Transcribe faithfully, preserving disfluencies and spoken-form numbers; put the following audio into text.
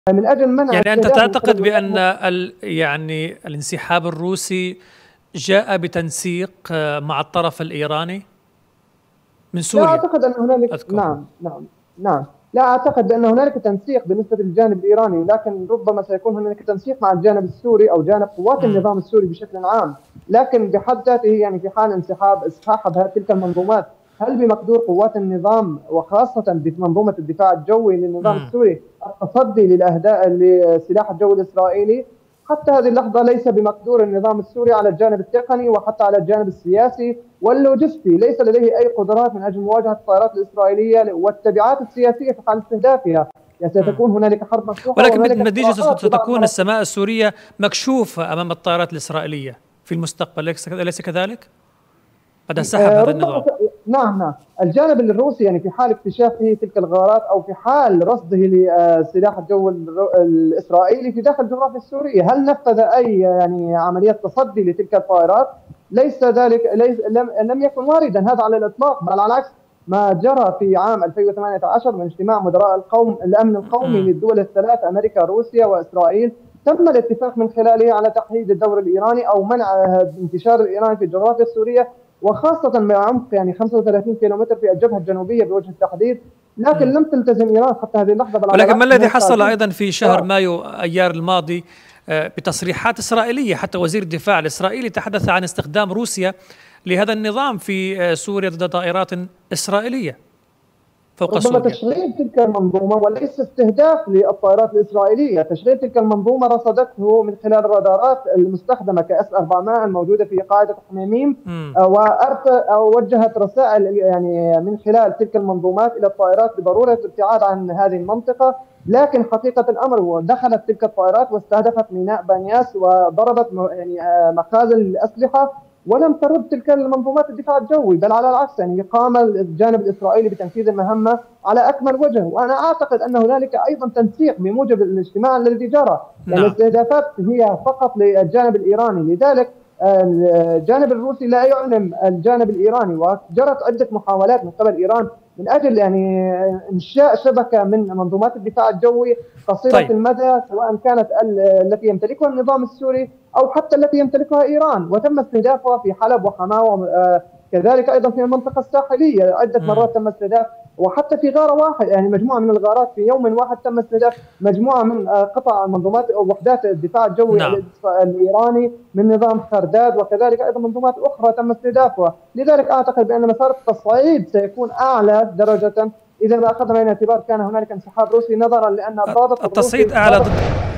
من أجل منع يعني أنت استهداف تعتقد القرى بأن ال يعني الانسحاب الروسي جاء بتنسيق مع الطرف الإيراني من لا سوريا؟ أعتقد أن هنالك أذكر نعم نعم نعم لا أعتقد بأن هنالك تنسيق بالنسبة للجانب الإيراني، لكن ربما سيكون هنالك تنسيق مع الجانب السوري أو جانب قوات مم. النظام السوري بشكل عام. لكن بحد ذاته يعني في حال انسحاب اصطحاب تلك المنظومات، هل بمقدور قوات النظام وخاصة بمنظومة الدفاع الجوي للنظام مم. السوري التصدي للأهداف لسلاح الجو الإسرائيلي؟ حتى هذه اللحظة ليس بمقدور النظام السوري على الجانب التقني وحتى على الجانب السياسي واللوجستي، ليس لديه أي قدرات من أجل مواجهة الطائرات الإسرائيلية والتبعات السياسية في حال استهدافها. يعني مم. ستكون هنالك حرب مفتوحة ولكن وهنالك بالنتيجة صراعات لبعض ستكون المناطق. السماء السورية مكشوفة أمام الطائرات الإسرائيلية في المستقبل، أليس كذلك؟ قد انسحب آه، هذا ربما النظام. س- نعم نعم الجانب الروسي يعني في حال اكتشافه تلك الغارات او في حال رصده لسلاح الجو الر- الاسرائيلي في داخل الجغرافيا السوريه، هل نفذ اي يعني عمليات تصدي لتلك الطائرات؟ ليس ذلك، ليس لم لم يكن واردا هذا على الاطلاق، بل على العكس ما جرى في عام ألفين وثمانية عشر من اجتماع مدراء القوم الامن القومي مم. للدول الثلاث امريكا روسيا واسرائيل، تم الاتفاق من خلاله على تحديد الدور الايراني او منع انتشار الايراني في الجغرافيا السوريه، وخاصة مع عمق يعني خمسة وثلاثين كيلومتر في الجبهة الجنوبية بوجه التحديد. لكن مم. لم تلتزم إيران حتى هذه اللحظة، بل على ولكن ما العكس الذي هناك حصل تعزيز أيضا في شهر استقرار. مايو أيار الماضي آه، بتصريحات إسرائيلية؟ حتى وزير الدفاع الإسرائيلي تحدث عن استخدام روسيا لهذا النظام في آه، سوريا ضد طائرات إسرائيلية فوق ربما سوريا. تشغيل تلك المنظومة وليس استهداف للطائرات الإسرائيلية، تشغيل تلك المنظومة رصدته من خلال الرادارات المستخدمة كأس أربعمائة الموجودة في قاعدة حميميم، مم. ووجهت رسائل يعني من خلال تلك المنظومات إلى الطائرات بضرورة الابتعاد عن هذه المنطقة. لكن حقيقة الأمر دخلت تلك الطائرات واستهدفت ميناء بانياس وضربت يعني مخازن الأسلحة، ولم ترد تلك المنظومات الدفاع الجوي، بل على العكس يعني قام الجانب الإسرائيلي بتنفيذ المهمة على أكمل وجه. وأنا أعتقد أن هنالك أيضا تنسيق بموجب الاجتماع الذي جرى، يعني نعم. الاستهدافات هي فقط للجانب الإيراني، لذلك الجانب الروسي لا يعلم الجانب الإيراني، وجرت عدة محاولات من قبل إيران من أجل يعني إنشاء شبكة من منظومات الدفاع الجوي قصيرة طيب. المدى، سواء كانت التي يمتلكها النظام السوري أو حتى التي يمتلكها إيران، وتم استهدافها في حلب وحماة، كذلك أيضا في المنطقة الساحلية عدة مم. مرات تم استهداف، وحتى في غارة واحد يعني مجموعة من الغارات في يوم واحد تم استهداف مجموعة من قطع منظومات أو وحدات الدفاع الجوي نعم. الإيراني من نظام خرداد، وكذلك أيضا منظومات أخرى تم استهدافها. لذلك أعتقد بأن مسار التصعيد سيكون أعلى درجة إذا ما أخذنا بعين الاعتبار كان هنالك انسحاب روسي، نظرا لأن الضابط التصعيد الروسي أعلى ضد